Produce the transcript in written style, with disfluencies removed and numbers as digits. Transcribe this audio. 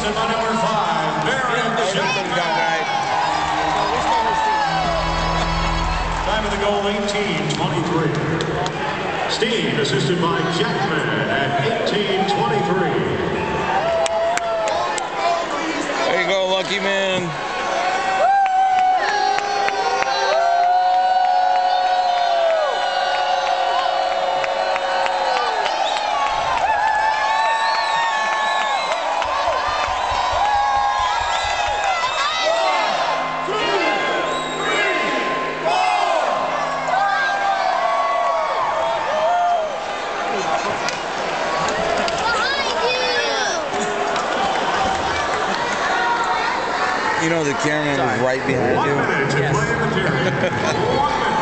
assisted by number 5, Baron Jackman. Time of the goal, 18:23. Steve, assisted by Jackman at 18:23. There you go, lucky man. You know the cameraman was right behind you. 1 minute to play in the period. 1 minute.